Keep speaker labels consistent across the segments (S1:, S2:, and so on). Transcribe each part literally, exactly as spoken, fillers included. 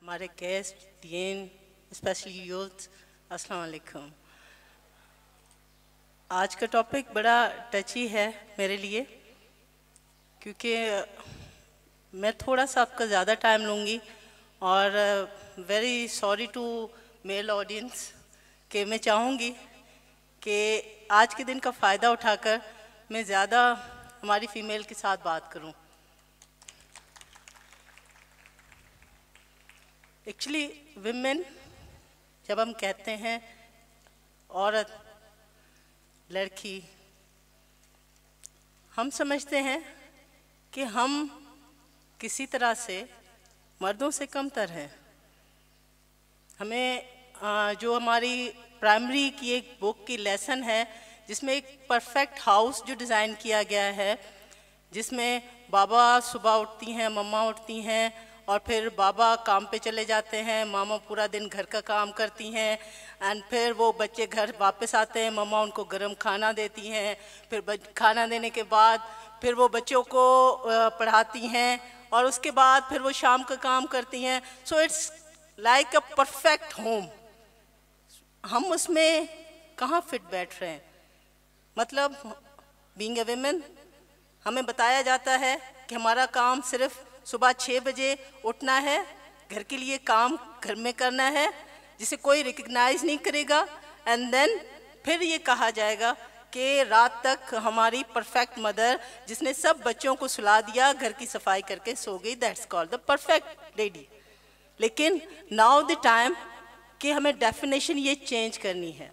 S1: हमारे guest, dean, specially youth, अस्सलाम वालेकुम। आज का टॉपिक बड़ा टची है मेरे लिए, क्योंकि मैं थोड़ा सा आपका ज़्यादा टाइम लूँगी और very sorry to male audience कि मैं चाहूँगी कि आज के दिन का फ़ायदा उठाकर मैं ज़्यादा हमारी फ़ीमेल के साथ बात करूँ। एक्चुअली विमेन जब हम कहते हैं औरत, लड़की, हम समझते हैं कि हम किसी तरह से मर्दों से कमतर हैं। हमें जो हमारी प्राइमरी की एक बुक की लेसन है जिसमें एक परफेक्ट हाउस जो डिज़ाइन किया गया है, जिसमें बाबा सुबह उठती हैं, मम्मा उठती हैं और फिर बाबा काम पे चले जाते हैं, मामा पूरा दिन घर का काम करती हैं एंड फिर वो बच्चे घर वापस आते हैं, मम्मा उनको गरम खाना देती हैं, फिर खाना देने के बाद फिर वो बच्चों को पढ़ाती हैं और उसके बाद फिर वो शाम का काम करती हैं। So it's like a perfect home. हम उसमें कहाँ फिट बैठ रहे हैं? मतलब बीइंग अ वुमेन हमें बताया जाता है कि हमारा काम सिर्फ सुबह छः बजे उठना है, घर के लिए काम घर में करना है जिसे कोई रिकग्नाइज नहीं करेगा, एंड देन फिर ये कहा जाएगा कि रात तक हमारी परफेक्ट मदर जिसने सब बच्चों को सुला दिया, घर की सफाई करके सो गई, that's called the perfect lady. लेकिन नाउ द टाइम कि हमें डेफिनेशन ये चेंज करनी है।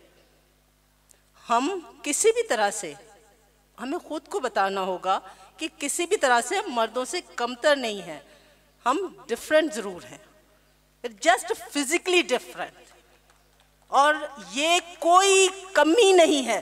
S1: हम किसी भी तरह से हमें खुद को बताना होगा कि किसी भी तरह से मर्दों से कमतर नहीं है, हम डिफरेंट ज़रूर हैं, जस्ट फिजिकली डिफरेंट, और ये कोई कमी नहीं है।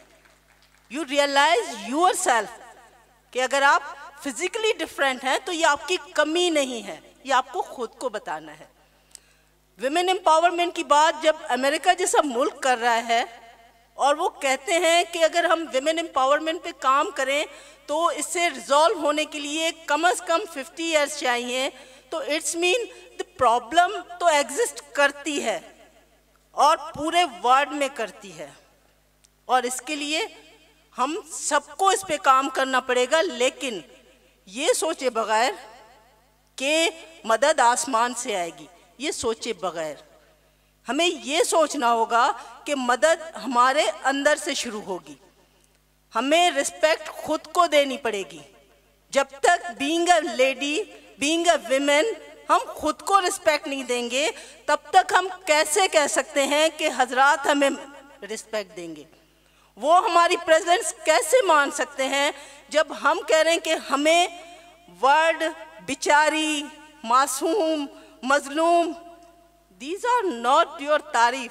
S1: यू रियलाइज यूर सेल्फ कि अगर आप फिजिकली डिफरेंट हैं तो ये आपकी कमी नहीं है, ये आपको खुद को बताना है। विमेन एम्पावरमेंट की बात जब अमेरिका जैसा मुल्क कर रहा है और वो कहते हैं कि अगर हम विमेन एम्पावरमेंट पे काम करें तो इससे रिजॉल्व होने के लिए कम से कम पचास इयर्स चाहिए, तो इट्स मीन द प्रॉब्लम तो एग्जिस्ट करती है और पूरे वर्ल्ड में करती है, और इसके लिए हम सबको इस पे काम करना पड़ेगा। लेकिन ये सोचे बगैर कि मदद आसमान से आएगी, ये सोचे बगैर हमें ये सोचना होगा कि मदद हमारे अंदर से शुरू होगी। हमें रिस्पेक्ट खुद को देनी पड़ेगी। जब तक being a lady, being a women हम खुद को रिस्पेक्ट नहीं देंगे, तब तक हम कैसे कह सकते हैं कि हजरात हमें रिस्पेक्ट देंगे? वो हमारी प्रेजेंस कैसे मान सकते हैं जब हम कह रहे हैं कि हमें वर्ड बिचारी, मासूम, मजलूम, These are not your तारीफ।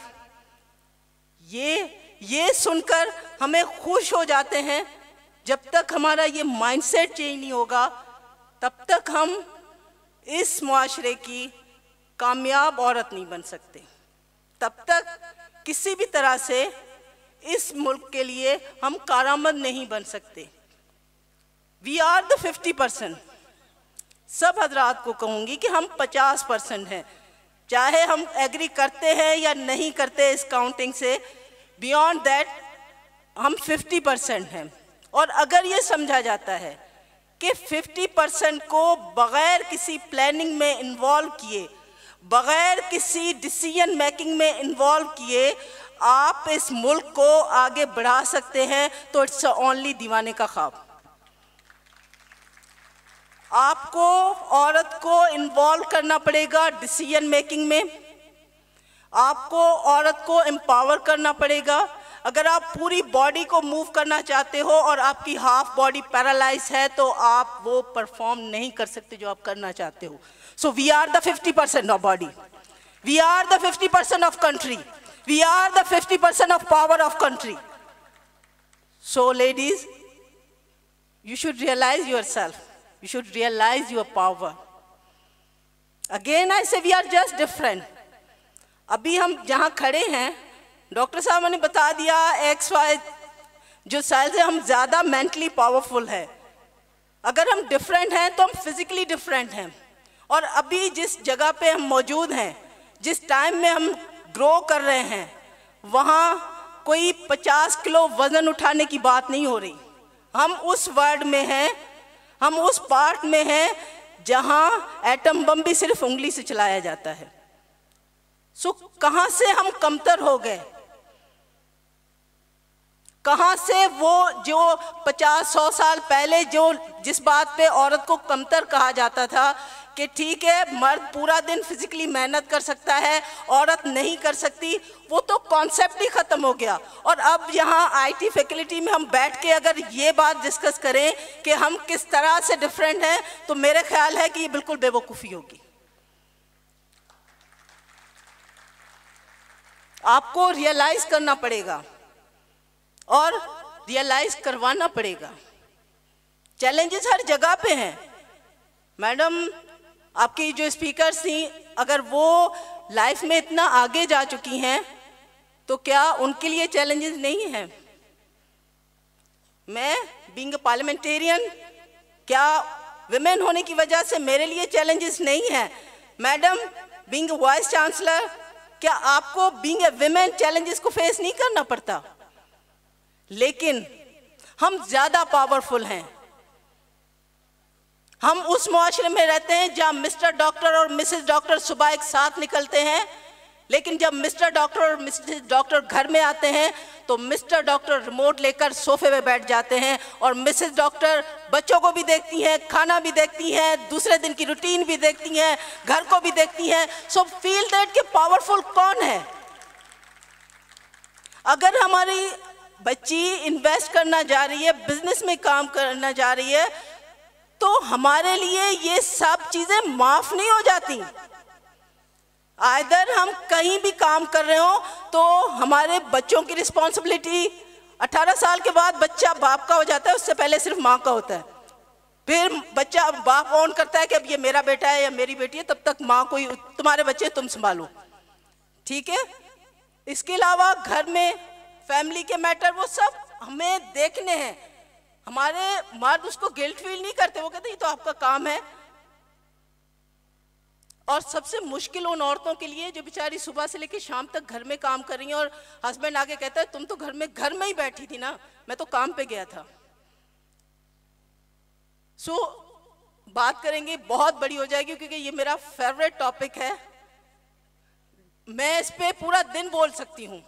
S1: ये ये सुनकर हमें खुश हो जाते हैं। जब तक हमारा ये माइंडसेट चेंज नहीं होगा तब तक हम इस मुआशरे की कामयाब औरत नहीं बन सकते। तब तक किसी भी तरह से इस मुल्क के लिए हम कारआमद नहीं बन सकते। We are the fifty percent. सब हजरात को कहूँगी कि हम पचास परसेंट हैं, चाहे हम एग्री करते हैं या नहीं करते इस काउंटिंग से, बियॉन्ड दैट हम पचास परसेंट हैं। और अगर ये समझा जाता है कि पचास परसेंट को बग़ैर किसी प्लानिंग में इन्वॉल्व किए, बग़ैर किसी डिसीजन मेकिंग में इन्वॉल्व किए आप इस मुल्क को आगे बढ़ा सकते हैं, तो इट्स ओनली दीवाने का ख्वाब। आपको औरत को इन्वॉल्व करना पड़ेगा डिसीजन मेकिंग में, आपको औरत को एम्पावर करना पड़ेगा। अगर आप पूरी बॉडी को मूव करना चाहते हो और आपकी हाफ बॉडी पैरालाइज है तो आप वो परफॉर्म नहीं कर सकते जो आप करना चाहते हो। So we are the fifty percent of body, we are the fifty percent of country, we are the fifty percent of power of country. So ladies, you should realize yourself, you should realize your power. Again I say we are just different. अभी हम जहाँ खड़े हैं, doctor साहब ने बता दिया x Y जो साइज है, हम ज़्यादा मेंटली पावरफुल है। अगर हम डिफरेंट हैं तो हम फिजिकली डिफरेंट हैं, और अभी जिस जगह पे हम मौजूद हैं, जिस टाइम में हम ग्रो कर रहे हैं, वहाँ कोई पचास किलो वजन उठाने की बात नहीं हो रही। हम उस वर्ड में हैं, हम उस पार्ट में हैं जहाँ एटम बम भी सिर्फ उंगली से चलाया जाता है। सो कहाँ से हम कमतर हो गए? कहाँ से वो जो पचास सौ साल पहले जो जिस बात पे औरत को कमतर कहा जाता था कि ठीक है मर्द पूरा दिन फिजिकली मेहनत कर सकता है, औरत नहीं कर सकती, वो तो कॉन्सेप्ट ही खत्म हो गया। और अब यहाँ आईटी फैकल्टी में हम बैठ के अगर ये बात डिस्कस करें कि हम किस तरह से डिफरेंट हैं, तो मेरे ख्याल है कि ये बिल्कुल बेवकूफ़ी होगी। आपको रियलाइज करना पड़ेगा और रियलाइज करवाना पड़ेगा। चैलेंजेस हर जगह पे हैं। मैडम, आपकी जो स्पीकर्स थी, अगर वो लाइफ में इतना आगे जा चुकी हैं तो क्या उनके लिए चैलेंजेस नहीं हैं? मैं बीइंग अ पार्लियामेंटेरियन, क्या विमेन होने की वजह से मेरे लिए चैलेंजेस नहीं हैं? Madam, being a vice chancellor, क्या आपको बीइंग अ विमेन चैलेंजेस को फेस नहीं करना पड़ता? लेकिन हम ज्यादा पावरफुल हैं। हम उस मुआशरे में रहते हैं जहां मिस्टर डॉक्टर और मिसेस डॉक्टर सुबह एक साथ निकलते हैं, लेकिन जब मिस्टर डॉक्टर और मिसेस डॉक्टर घर में आते हैं तो मिस्टर डॉक्टर रिमोट लेकर सोफे पे बैठ जाते हैं और मिसेस डॉक्टर बच्चों को भी देखती हैं, खाना भी देखती हैं, दूसरे दिन की रूटीन भी देखती हैं, घर को भी देखती हैं। सो फील दैट कि पावरफुल कौन है? अगर हमारी बच्ची इन्वेस्ट करना जा रही है, बिजनेस में काम करना जा रही है, तो हमारे लिए ये सब चीजें माफ नहीं हो जाती। आइदर हम कहीं भी काम कर रहे हो तो हमारे बच्चों की रिस्पॉन्सिबिलिटी, अठारह साल के बाद बच्चा बाप का हो जाता है, उससे पहले सिर्फ माँ का होता है। फिर बच्चा बाप ऑन करता है कि अब ये मेरा बेटा है या मेरी बेटी है, तब तक माँ को, तुम्हारे बच्चे तुम संभालो, ठीक है। इसके अलावा घर में फैमिली के मैटर वो सब हमें देखने हैं। हमारे मर्द उसको गिल्ट फील नहीं करते, वो कहते ये तो आपका काम है। और सबसे मुश्किल उन औरतों के लिए जो बेचारी सुबह से लेकर शाम तक घर में काम कर रही हैं और हस्बैंड आके कहता है तुम तो घर में घर में ही बैठी थी ना, मैं तो काम पे गया था। सो so, बात करेंगे, बहुत बड़ी हो जाएगी क्योंकि ये मेरा फेवरेट टॉपिक है। मैं इस पे पूरा दिन बोल सकती हूँ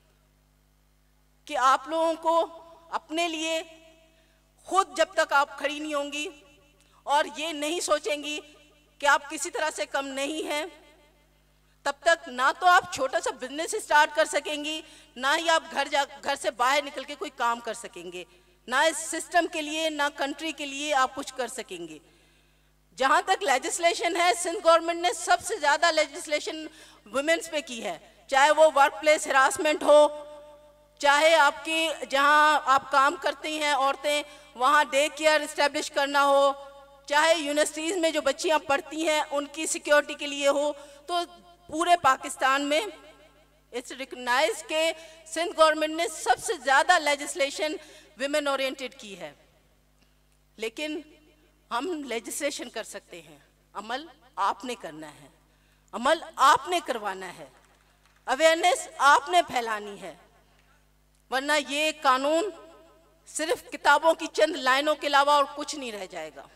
S1: कि आप लोगों को अपने लिए खुद जब तक आप खड़ी नहीं होंगी और ये नहीं सोचेंगी कि आप किसी तरह से कम नहीं हैं, तब तक ना तो आप छोटा सा बिजनेस स्टार्ट कर सकेंगी, ना ही आप घर जा घर से बाहर निकल के कोई काम कर सकेंगे, ना इस सिस्टम के लिए ना कंट्री के लिए आप कुछ कर सकेंगे। जहाँ तक लेजिस्लेशन है, सिंध गवर्नमेंट ने सबसे ज़्यादा लेजिस्लेशन वुमेन्स पे की है, चाहे वो वर्क प्लेस हरासमेंट हो, चाहे आपकी जहाँ आप काम करती हैं औरतें वहाँ डे केयर इस्टेब्लिश करना हो, चाहे यूनिवर्सिटीज़ में जो बच्चियाँ पढ़ती हैं उनकी सिक्योरिटी के लिए हो। तो पूरे पाकिस्तान में इट्स रिकग्नाइज के सिंध गवर्नमेंट ने सबसे ज़्यादा लेजिस्लेशन विमेन ओरिएंटेड की है। लेकिन हम लेजिस्लेशन कर सकते हैं, अमल आपने करना है, अमल आपने करवाना है, अवेयरनेस आपने फैलानी है, वरना ये कानून सिर्फ किताबों की चंद लाइनों के अलावा और कुछ नहीं रह जाएगा।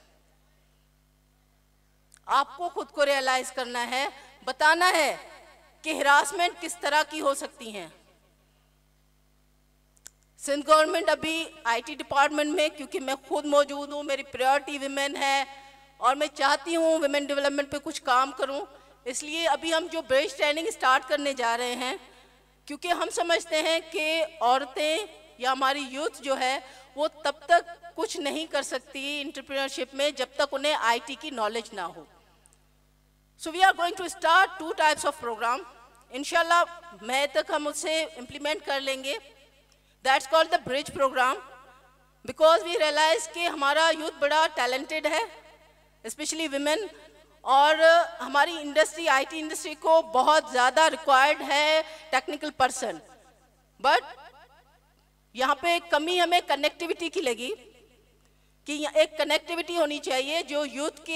S1: आपको खुद को रियलाइज करना है, बताना है कि हिरासमेंट किस तरह की हो सकती हैं। सिंध गवर्नमेंट अभी आईटी डिपार्टमेंट में, क्योंकि मैं खुद मौजूद हूँ, मेरी प्रायोरिटी विमेन है और मैं चाहती हूँ विमेन डेवलपमेंट पे कुछ काम करूँ, इसलिए अभी हम जो ब्रिज ट्रेनिंग स्टार्ट करने जा रहे हैं, क्योंकि हम समझते हैं कि औरतें या हमारी यूथ जो है वो तब तक कुछ नहीं कर सकती एंटरप्रेन्योरशिप में जब तक उन्हें आईटी की नॉलेज ना हो। So we are going to start two types of program, इंशाल्लाह मई तक हम उसे इम्प्लीमेंट कर लेंगे। That's called the bridge program, because we realize कि हमारा यूथ बड़ा टैलेंटेड है, स्पेशली विमेन, और हमारी इंडस्ट्री आईटी इंडस्ट्री को बहुत ज़्यादा रिक्वायर्ड है टेक्निकल पर्सन, बट यहाँ पे कमी हमें कनेक्टिविटी की लगी कि एक कनेक्टिविटी होनी चाहिए जो यूथ के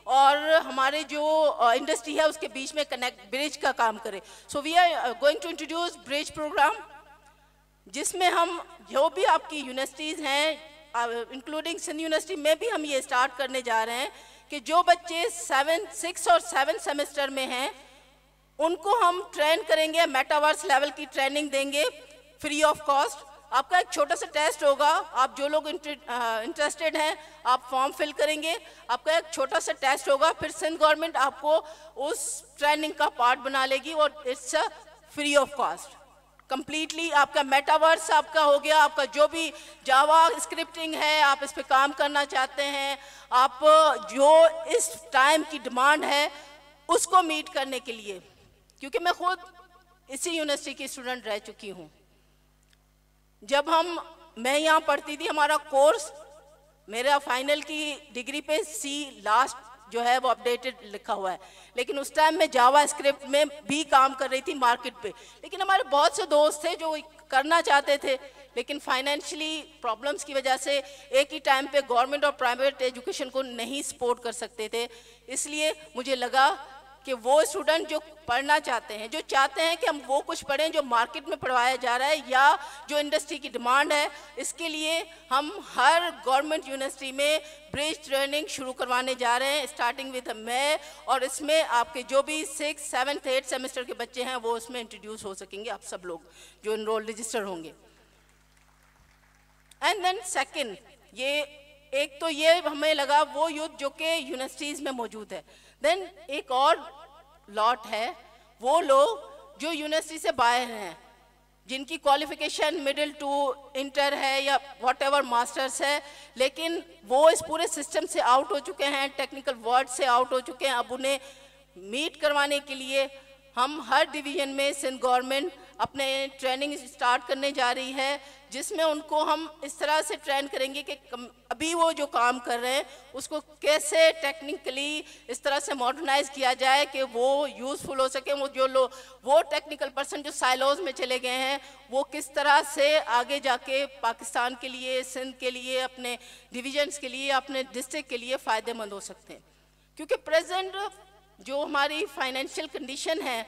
S1: और हमारे जो इंडस्ट्री uh, है उसके बीच में कनेक्ट ब्रिज का काम करे। So we are going to introduce bridge program, जिसमें हम जो भी आपकी यूनिवर्सिटीज़ हैं इंक्लूडिंग सिंध यूनिवर्सिटी में भी हम ये स्टार्ट करने जा रहे हैं कि जो बच्चे सेवन सिक्स और सेवन सेमेस्टर में हैं उनको हम ट्रेन करेंगे, मेटावर्स लेवल की ट्रेनिंग देंगे फ्री ऑफ कॉस्ट। आपका एक छोटा सा टेस्ट होगा, आप जो लोग इंटरेस्टेड हैं आप फॉर्म फिल करेंगे, आपका एक छोटा सा टेस्ट होगा, फिर सिंध गवर्नमेंट आपको उस ट्रेनिंग का पार्ट बना लेगी और it's a free of cost completely. आपका मेटावर्स आपका हो गया, आपका जो भी जावा स्क्रिप्टिंग है आप इस पे काम करना चाहते हैं, आप जो इस टाइम की डिमांड है उसको मीट करने के लिए, क्योंकि मैं खुद इसी यूनिवर्सिटी की स्टूडेंट रह चुकी हूँ। जब हम मैं यहाँ पढ़ती थी हमारा कोर्स, मेरा फाइनल की डिग्री पे सी लास्ट जो है वो अपडेटेड लिखा हुआ है, लेकिन उस टाइम मैं जावा स्क्रिप्ट में भी काम कर रही थी मार्केट पे। लेकिन हमारे बहुत से दोस्त थे जो करना चाहते थे, लेकिन फाइनेंशियली प्रॉब्लम्स की वजह से एक ही टाइम पे गवर्नमेंट और प्राइवेट एजुकेशन को नहीं सपोर्ट कर सकते थे। इसलिए मुझे लगा कि वो स्टूडेंट जो पढ़ना चाहते हैं, जो चाहते हैं कि हम वो कुछ पढ़ें जो मार्केट में पढ़वाया जा रहा है या जो इंडस्ट्री की डिमांड है, इसके लिए हम हर गवर्नमेंट यूनिवर्सिटी में ब्रिज ट्रेनिंग शुरू करवाने जा रहे हैं स्टार्टिंग विद मई, और इसमें आपके जो भी सिक्स सेवन्थ एट सेमेस्टर के बच्चे हैं वो उसमें इंट्रोड्यूस हो सकेंगे, आप सब लोग जो इनरोल रजिस्टर होंगे। एंड देन सेकेंड, ये एक तो ये हमें लगा वो यूथ जो कि यूनिवर्सिटीज़ में मौजूद है। देन एक और लॉट है वो लोग जो यूनिवर्सिटी से बाहर हैं, जिनकी क्वालिफिकेशन मिडिल टू इंटर है या व्हाट एवर मास्टर्स है, लेकिन वो इस पूरे सिस्टम से आउट हो चुके हैं, टेक्निकल वर्ड से आउट हो चुके हैं। अब उन्हें मीट करवाने के लिए हम हर डिवीज़न में सिंध गवर्नमेंट अपने ट्रेनिंग स्टार्ट करने जा रही है, जिसमें उनको हम इस तरह से ट्रेन करेंगे कि अभी वो जो काम कर रहे हैं उसको कैसे टेक्निकली इस तरह से मॉडर्नाइज किया जाए कि वो यूज़फुल हो सके। वो जो लोग वो टेक्निकल पर्सन जो साइलोज में चले गए हैं वो किस तरह से आगे जाके पाकिस्तान के लिए, सिंध के लिए, अपने डिविजन्स के लिए, अपने डिस्ट्रिक्ट के लिए फ़ायदेमंद हो सकते हैं। क्योंकि प्रेजेंट जो हमारी फाइनेंशियल कंडीशन है,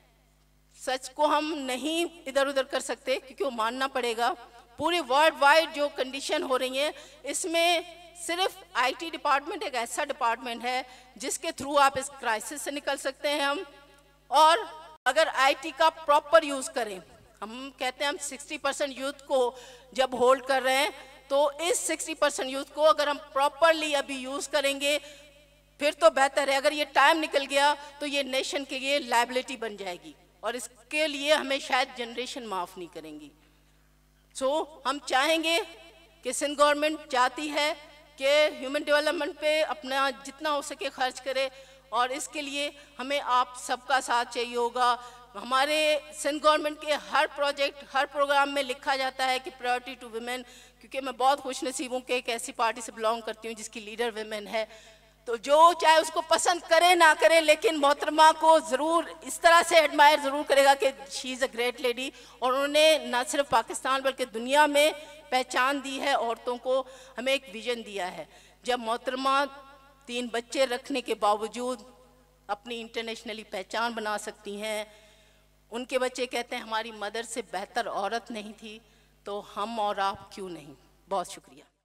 S1: सच को हम नहीं इधर उधर कर सकते क्योंकि वो मानना पड़ेगा। पूरी वर्ल्ड वाइड जो कंडीशन हो रही है, इसमें सिर्फ आईटी डिपार्टमेंट एक ऐसा डिपार्टमेंट है जिसके थ्रू आप इस क्राइसिस से निकल सकते हैं हम। और अगर आईटी का प्रॉपर यूज़ करें, हम कहते हैं हम साठ परसेंट यूथ को जब होल्ड कर रहे हैं, तो इस साठ परसेंट यूथ को अगर हम प्रॉपरली अभी यूज़ करेंगे फिर तो बेहतर है। अगर ये टाइम निकल गया तो ये नेशन के लिए लायबिलिटी बन जाएगी और इसके लिए हमें शायद जनरेशन माफ़ नहीं करेंगी। सो so, हम चाहेंगे कि सिंध गवर्नमेंट चाहती है कि ह्यूमन डेवलपमेंट पे अपना जितना हो सके खर्च करे, और इसके लिए हमें आप सबका साथ चाहिए होगा। हमारे सिंध गवर्नमेंट के हर प्रोजेक्ट, हर प्रोग्राम में लिखा जाता है कि प्रायोरिटी टू वुमेन, क्योंकि मैं बहुत खुश नसीब हूँ कि एक ऐसी पार्टी से बिलोंग करती हूँ जिसकी लीडर वुमेन है। तो जो चाहे उसको पसंद करे ना करे, लेकिन मोहतरमा को ज़रूर इस तरह से एडमायर ज़रूर करेगा कि she is a great lady, और उन्होंने न सिर्फ पाकिस्तान बल्कि दुनिया में पहचान दी है, औरतों को हमें एक विज़न दिया है। जब मोहतरमा तीन बच्चे रखने के बावजूद अपनी इंटरनेशनली पहचान बना सकती हैं, उनके बच्चे कहते हैं हमारी मदर से बेहतर औरत नहीं थी, तो हम और आप क्यों नहीं। बहुत शुक्रिया।